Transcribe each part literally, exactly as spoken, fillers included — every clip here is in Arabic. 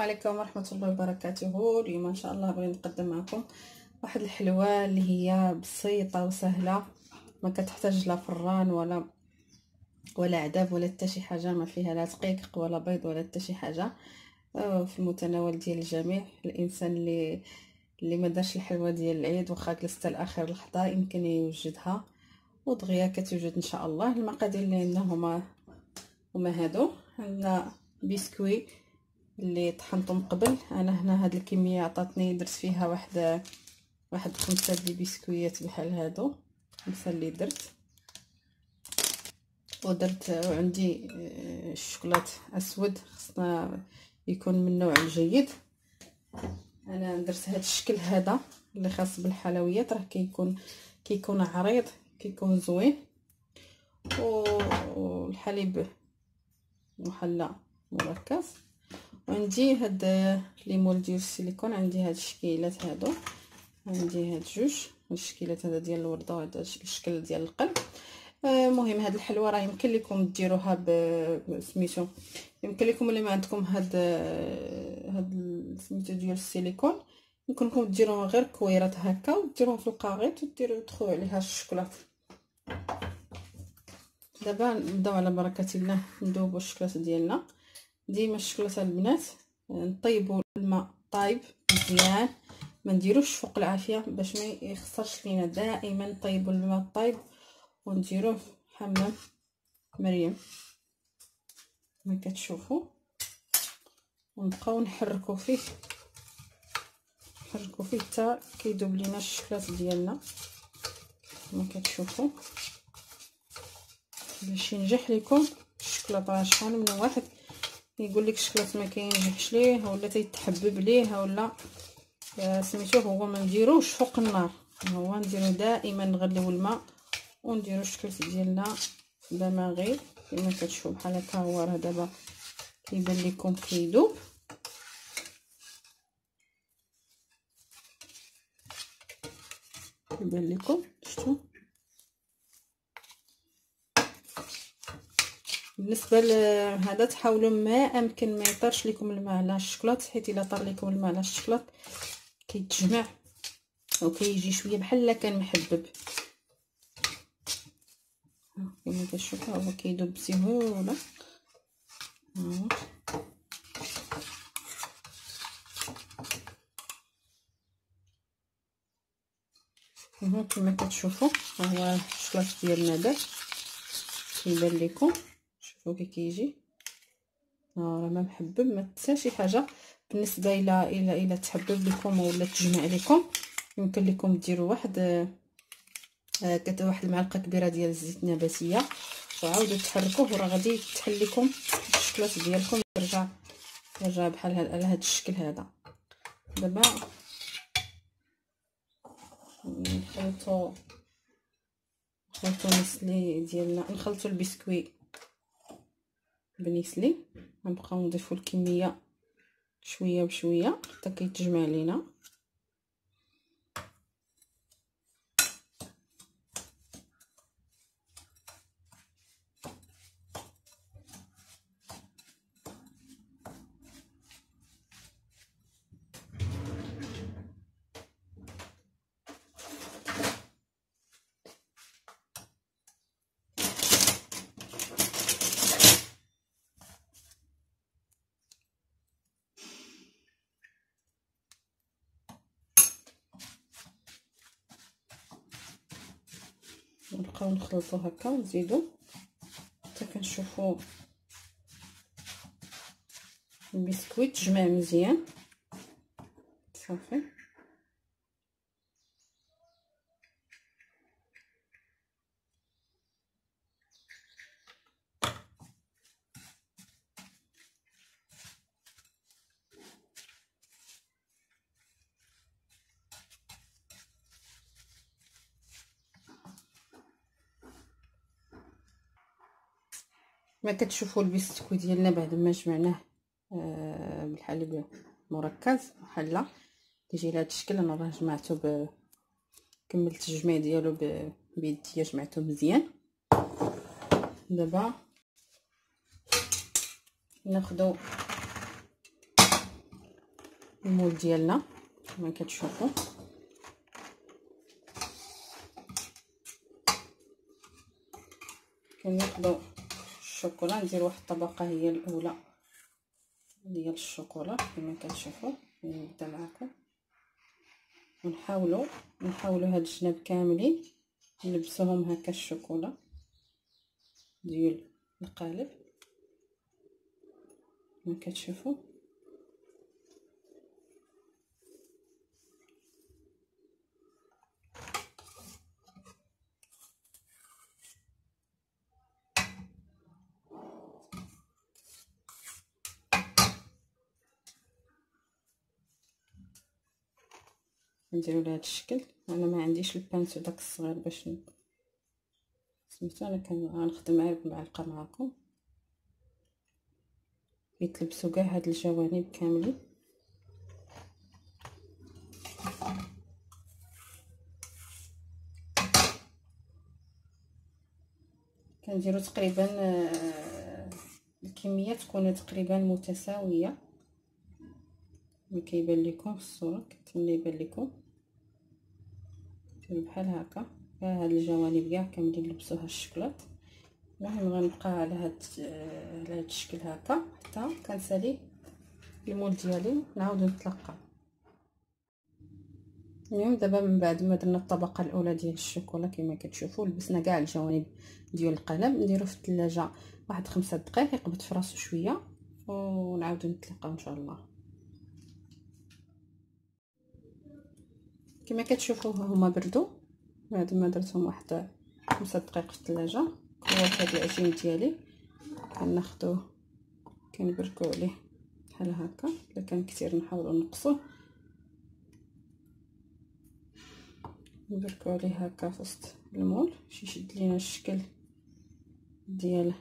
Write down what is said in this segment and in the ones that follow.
عليكم ورحمه الله وبركاته. اليوم ان شاء الله بغيت نقدم معكم واحد الحلوه اللي هي بسيطه وسهله، ما كتحتاج لا فران ولا ولا عذاب ولا حتى شي حاجه، ما فيها لا دقيق ولا بيض ولا حتى شي حاجه، في المتناول ديال الجميع. الانسان اللي اللي ما دارش الحلوه ديال العيد واخا جلس حتى لاخر لحظه يمكن يوجدها، ودغيا كتوجد ان شاء الله. المقادير اللي عندنا هما هما هادو. عندنا بسكوي اللي طحنتهم قبل، انا هنا هاد الكميه عطاتني درت فيها واحد واحد خمسة ديال البسكويات بحال هادو، خمسة اللي درت. ودرت وعندي الشوكولات اسود، خصنا يكون من النوع الجيد. انا درت هاد الشكل هذا اللي خاص بالحلويات، راه كيكون كيكون عريض، كيكون زوين، والحليب محلى مركز. وعندي هاد ليمول ديال السيليكون، عندي هاد الشكيلات هادو، عندي هاد جوج الشكيلات، هذا ديال الورده وهذا الشكل ديال القلب. المهم هاد الحلوه راه يمكن لكم ديروها بسميتو، يمكن لكم اللي ما عندكم هاد هاد سميتو ديال السيليكون، يمكن لكم ديروها غير كويرات هكا وديروها في القاغيط وديروا تدخلوا عليها الشوكولاط. دابا نبداو على بركه الله ندوبوا الشوكولاط ديالنا. ديما الشوكولاط البنات نطيبوا الماء طايب مزيان، ما نديروش فوق العافيه باش ما يخسرش لينا. دائما نطيبوا الماء الطايب ونديروه حمام مريم ما كتشوفوا، ونبقاو نحركوا فيه نحركوا فيه حتى كيذوب لينا الشوكولاط ديالنا ما كتشوفوا. باش ينجح لكم الشوكولاط، راه شحال من واحد يقول لك الشوكولاط ما كينجحش ليه ولا تيتحبب ليه ولا سميتو، هو ما نديروش فوق النار، هو نديرو دائما نغليو الماء ونديرو الشوكولاط ديالنا بمغيب كما كتشوفوا بحال هكا. هو راه دابا كيبان لكم كيذوب، كيبان لكم شفتوا. بالنسبه لهذا تحاولوا ما امكن ما يطرش لكم الماء على الشوكولاط، حيت الا طار لكم الماء على الشوكولاط كيتجمع وكيجي شويه بحال كان محبب. كما كتشوفوا هو كيذوب بسهوله. ها كما كتشوفوا هو الشوكولاط ديالنا داب كيبان لكم، شوفوا كي كيجي راه ما محبب ما حتى شي حاجه. بالنسبه الى الى الى تحبب لكم ولا تجمع لكم، يمكن لكم ديروا واحد آه كت واحد المعلقه كبيره ديال الزيت النباتيه وعاودوا تحركوه، وراه غادي تحل لكم الشوكولاط ديالكم يرجع يرجع بحال هذا على هذا الشكل هذا. دابا نخلطوا نخلطوا نسلي ديالنا، نخلطوا البسكوي بنسلي، غنبقاو نضيفوا الكميه شويه بشويه حتى كيتجمع لينا. نبقاو نخلطوا هكا ونزيدوا حتى كنشوفوا البسكويت تجمع مزيان صافي. ما كتشوفوا البسكويت ديالنا بعد ما جمعناه آه بالحليب مركز محلى كيجي لهذا الشكل. انا راه جمعته ب كملت التجميع ديالو بيديا، جمعته مزيان. دابا ناخذوا المول ديالنا كما كتشوفوا. كناخذوا الشوكولا، ندير واحد الطبقه هي الاولى ديال الشوكولا كما كتشوفوا. نبدا معكم ونحاولوا نحاولوا هاد الجناب كاملين نلبسوهم هكا الشوكولا ديال القالب كما كتشوفوا. نديرو لهذا الشكل. انا ما عنديش البانسو داك الصغير باش سميتو، انا كنخدم غير بمعلقه معكم. يتلبسوا كاع هاد الجوانب كاملين. كنديروا تقريبا الكميه تكون تقريبا متساويه كما كيبان لكم في الصوره. كنتمنى يبان لكم بحال هكا. ها هاد الجوانب كاع كاملين لبسوها الشكلاط. المهم غنبقى على هاد على هاد الشكل هكا حتى كنسالي المول ديالي نعاود نتلاقى. المهم دابا من بعد ما درنا الطبقه الاولى ديال الشوكولا كما كتشوفوا لبسنا كاع الجوانب ديال القلم. نديرو في الثلاجه واحد خمسة دقائق يقبض في راسو شويه ونعاودو نتلاقاو ان شاء الله. كما كتشوفوا هما بردوا بعد ما درتهم واحد خمسة دقائق في الثلاجه. كوات هاد العجين ديالي كناخذوه كنبركو عليه بحال هكا. الا كان كثير نحاولوا نقصوه، نبركو عليه هكا في وسط المول باش يشد لينا الشكل ديال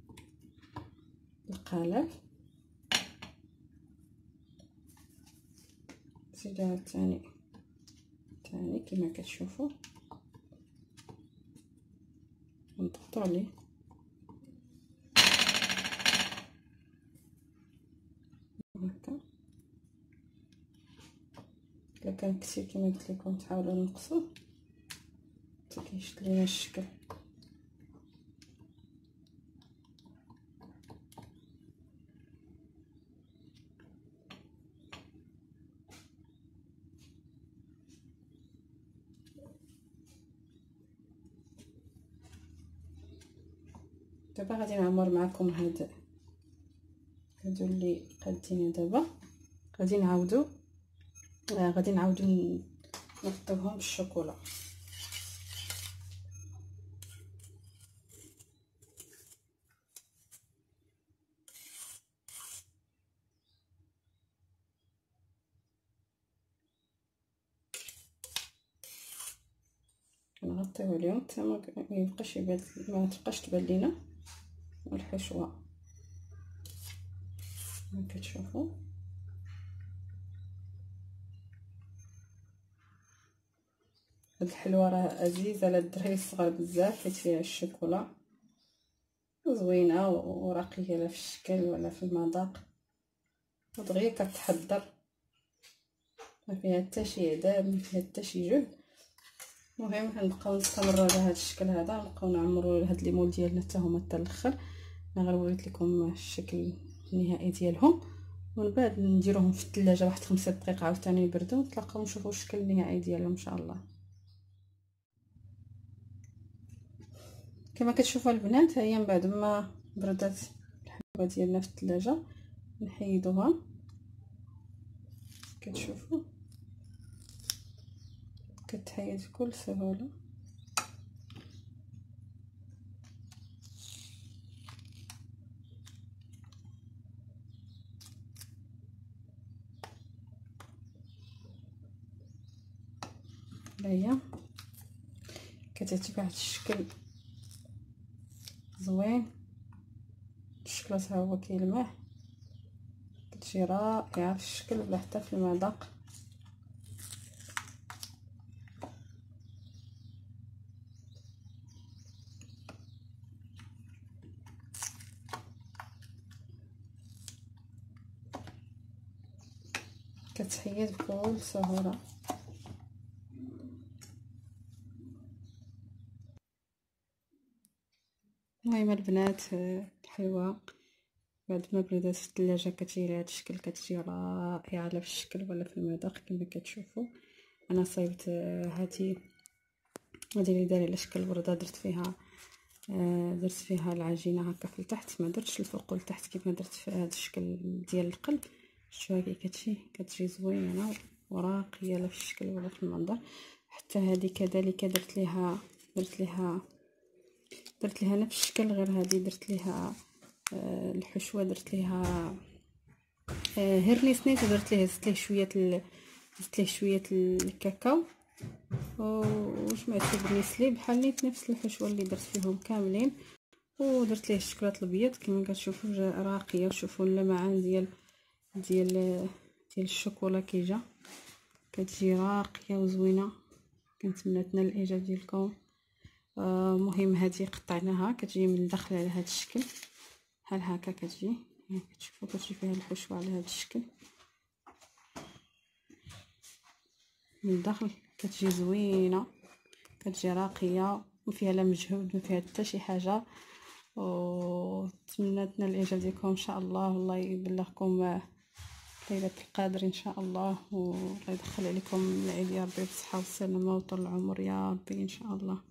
القالب. زيدها ثاني ثاني كما كتشوفوا نضغطوا عليه هكا. الا كان كثير كما قلت لكم تحاولوا نقصوه حتى كيشد لينا الشكل. دابا غادي نعمر معكم هاد هادو اللي قادين. دابا غادي نعاودو آه غادي نعاودو نغطيوهم بالشوكولا. كنغطيو عليهم حتى ما يبقاش يبان ما تبقاش تبان لينا الحشوه كما كتشوفوا. هاد الحلوه راه عزيزه على الدراري الصغار بزاف حيت فيها الشوكولا زوينه ورقيه لا في الشكل ولا في المذاق ودغيا كتحضر. ما فيها حتى شي عذاب ما فيها حتى شي جهد. المهم غنبقاو نستمروا على هذا الشكل هذا نبقاو نعمروا هاد لي مول ديالنا حتى هما حتى الاخر. انا غير وريت لكم الشكل النهائي ديالهم ومن بعد نديروهم في الثلاجه واحد خمسة دقائق عاوتاني يبردوا ونتلاقاو نشوفوا الشكل النهائي ديالهم ان شاء الله. كما كتشوفوا البنات هي من بعد ما بردات الحلوه ديالنا في الثلاجه نحيدوها. كتشوفوا كتحيد بكل سهوله. هي كتعطيك واحد الشكل زوين. الشكل ها هو كيلمع كتجي رائعه في الشكل ولا حتى في المذاق. كتحيد بكل سهوله. المهم البنات الحلوه بعد ما بردات في الثلاجه كتجي لهذا الشكل، كتجي رائعه لا في الشكل ولا في المذاق كما كتشوفوا. انا صايبت هذه هذه اللي دايره على شكل ورده، درت فيها درت فيها العجينه هكا في التحت، ما درتش الفوق والتحت كيف ما درت في هذا الشكل ديال القلب. شوفوا كي كتجي كتجي زوينه وراقيه لا في الشكل ولا في المنظر. حتى هذه كذلك درت ليها درت ليها درت ليها نفس الشكل، غير هذه درت ليها آه الحشوه، درت ليها آه هيرلي سنيت، ودرت ليه زدت ليه شويه ال... زدت ليه شويه الكاكاو وجمعت بالنسلي بحال نيت نفس الحشوه اللي درت فيهم كاملين، ودرت ليه الشكلاط الابيض كما كتشوفوا جا راقيه. وشوفوا اللمعان ديال ديال ديال الشوكولا كي جا، كتجي راقيه وزوينه. كنتمنى تنال الاعجاب ديالكم. آه مهم هذه قطعناها كتجي من الداخل على هذا الشكل بحال هكا، كتجي كتشوفوا كتجي فيها الحشوه على هذا الشكل من الداخل، كتجي زوينه كتجي راقيه وفيها لا مجهود ما فيها حتى شي حاجه. ونتمنى تنال الاعجاب ديالكم ان شاء الله. والله يبلغكم ليله القدر ان شاء الله، والله يدخل عليكم العيد يا ربي بالصحه والسلامه وطول العمر يا ربي ان شاء الله.